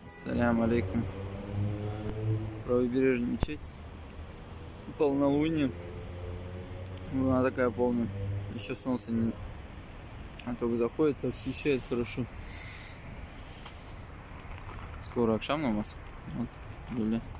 Ассаляму алейкум. Правобережная мечеть. Полнолуние. Луна такая полная. Еще солнце не... только заходит, освещает хорошо. Скоро акшам намаз. Вот, люля.